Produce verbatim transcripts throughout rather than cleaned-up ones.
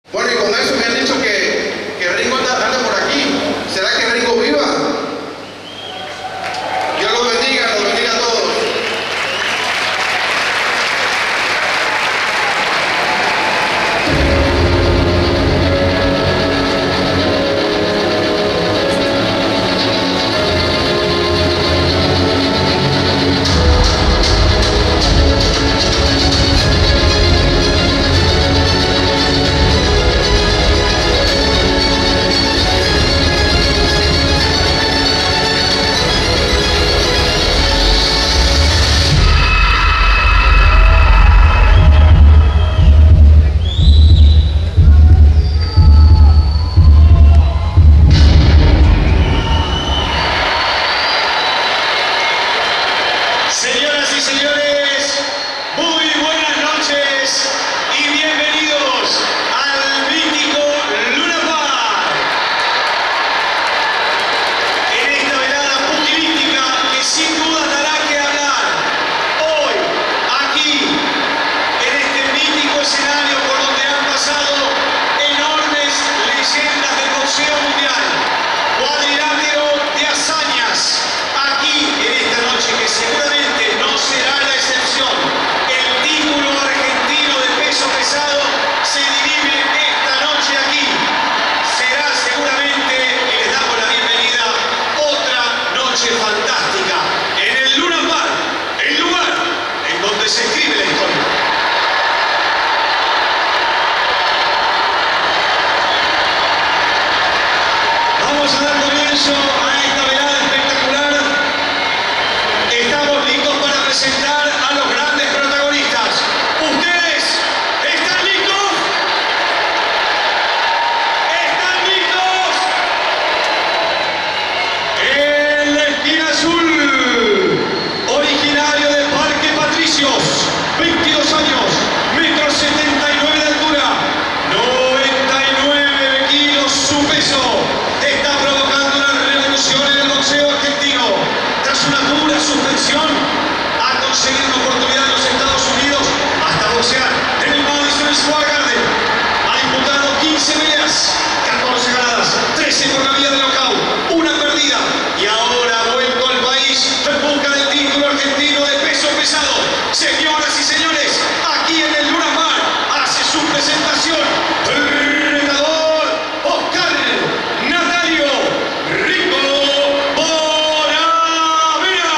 Bueno, y con eso me han dicho que, que Ringo anda, anda por aquí. ¿Será que Ringo viva? Dios los bendiga, los bendiga a todos. Señoras y señores, muy buenas noches y bienvenidos al mítico Luna Park. En esta velada pugirística que sin duda dará que hablar, hoy, aquí, en este mítico escenario por donde han pasado enormes leyendas del boxeo mundial, cuadrilátero de hazañas, aquí en esta noche que seguramente no será la excepción. El título argentino de peso pesado se dirime esta noche aquí. Será seguramente, y les damos la bienvenida, otra noche fantástica en el Luna Park, el lugar en donde se escribe la historia. Vamos a dar comienzo a esta velada espectacular. Estamos listos para presentar a los grandes protagonistas. ¿Ustedes están listos? ¿Están listos? En la esquina azul, originario de Parque Patricios, veintidós años, metro setenta y nueve de altura, noventa y nueve kilos su peso. Está provocando una revolución en el boxeo argentino. Tras una dura suspensión, ha conseguido una oportunidad en los Estados Unidos hasta boxear en el Madison Square Garden. Ha disputado quince peleas, catorce ganadas, trece por la vía de nocaut, una perdida y ahora ha vuelto al país en busca del título argentino de peso pesado. Señoras y señores, aquí en el Luna Park hace su presentación el retador Oscar Natalio Ringo Bonavena.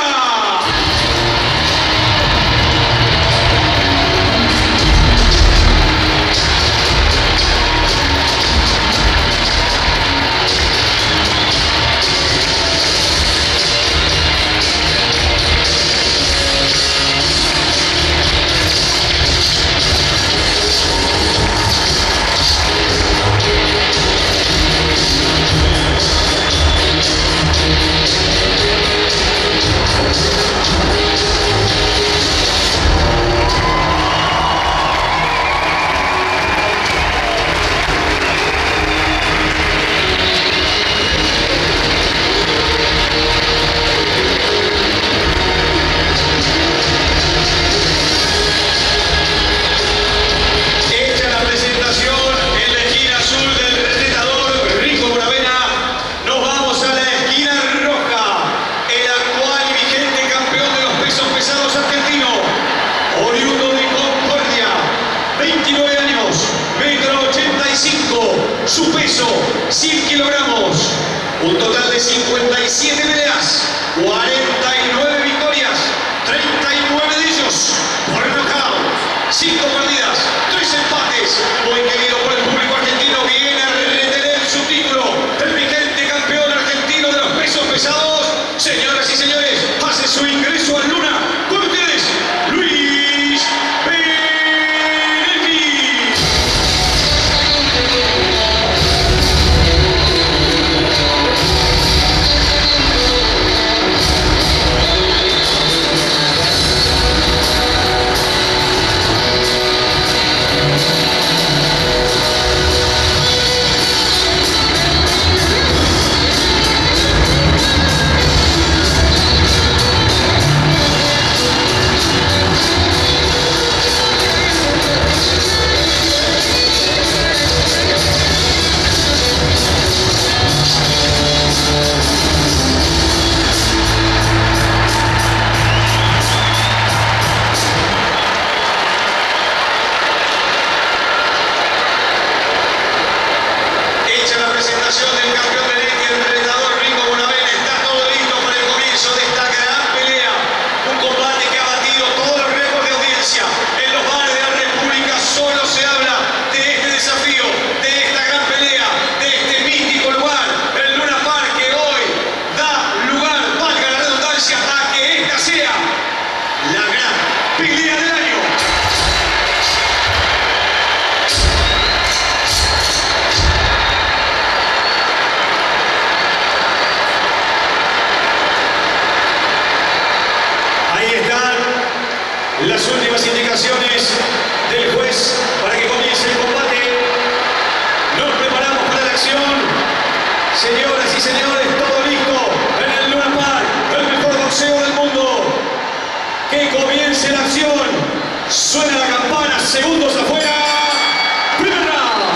Hecha la presentación en la esquina azul del retador Ringo Bonavena, nos vamos a la esquina roja. El actual y vigente campeón de los pesos pesados argentino, oriundo de Concordia, veintinueve años, metro ochenta y cinco, su peso cien kilogramos, un total de cincuenta y siete peleas, cuarenta y nueve victorias, treinta y nueve de ellos por nocaut, cinco perdidas, tres empates. Muy querido por el público argentino, viene a retener su título, el vigente campeón argentino de los pesos pesados. Señoras y señores, hace su ingreso al Luna con ustedes, Luis Benetti. suena la campana, segundos afuera. Primer round.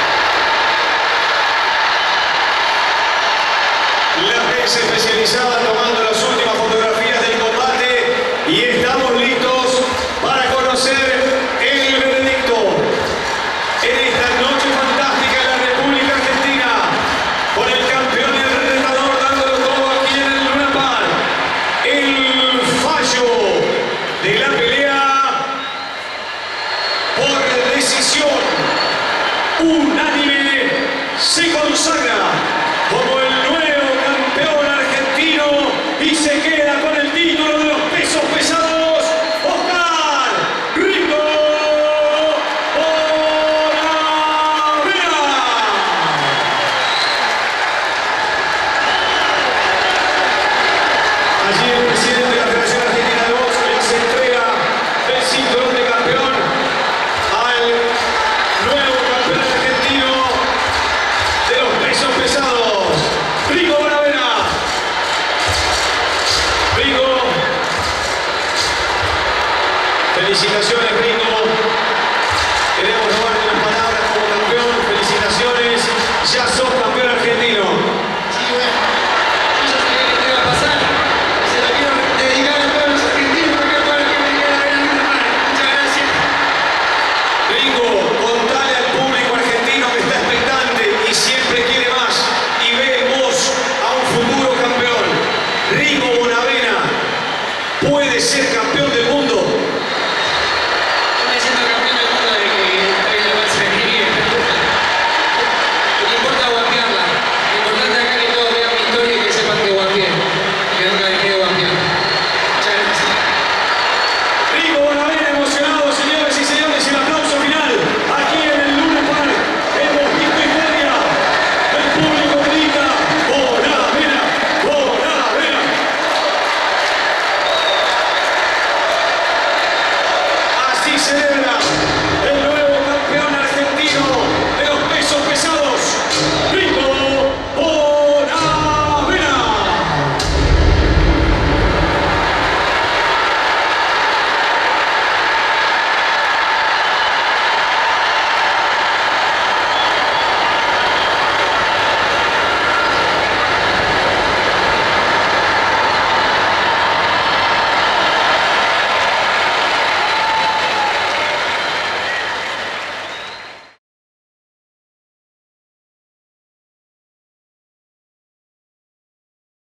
Especializada